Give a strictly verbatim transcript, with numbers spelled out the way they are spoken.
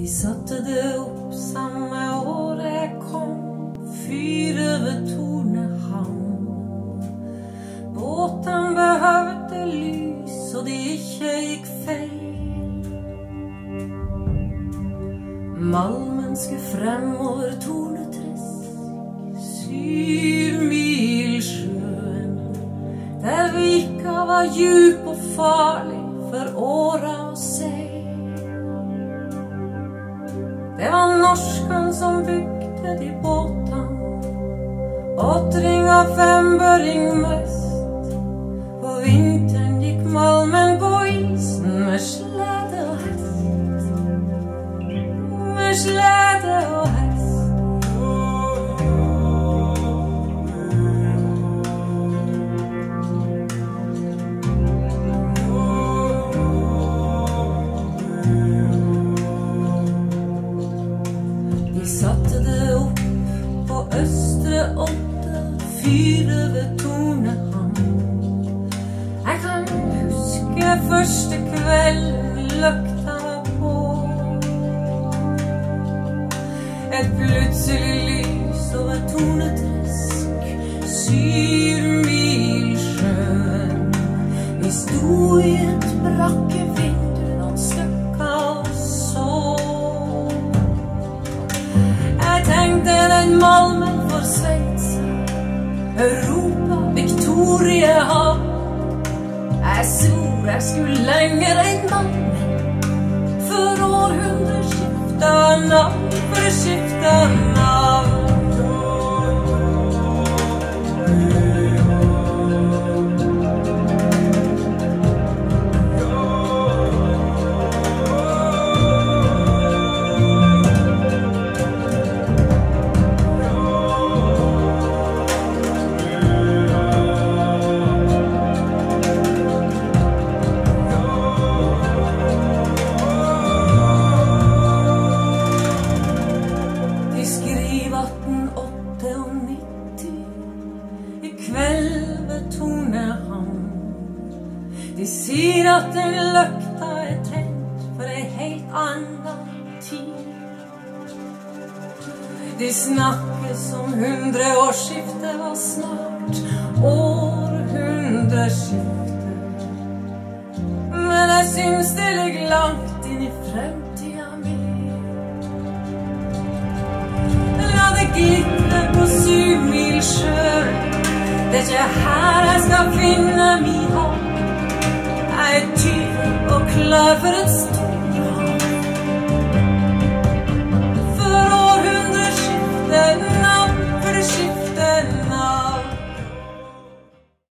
De satte det opp samme år jeg kom, fyr over Tornehamn. Båten behøvde lys, og de ikke gikk feil. Malmen skulle fremover Tornetresk, syv mil sjøen, der vika var djup og farlig for åra å se. Det var norskan som bygde de båtene, åttring og fembøring mest. På vinteren gikk malmen på isen med slede og hest, med slede og hest. De satte det opp på Østre Odde, fyr over Tornehamn. Jeg kan huske første kvelden løkta var på. Et plutselig lys over Tornetresk, syv mil sjøen. Vi sto i et brakkevindu noen stykker og så. Jeg tenkte den malmen for Sveits, Europa, Victoriahav. Jeg svor jeg skulle lenger enn malmen, for århundre skifta navn, for skifta navn. De sier at den løkta er tent for ei helt annan tid. De snakker som hundreårsskiftet var snart, århundreskiftet. Men jeg syns det ligger langt inn i fremtida mi. La det glitre på syv mil sjø, det er ikke her jeg skal finne min hånd. Jeg er tyv og klar for en stund.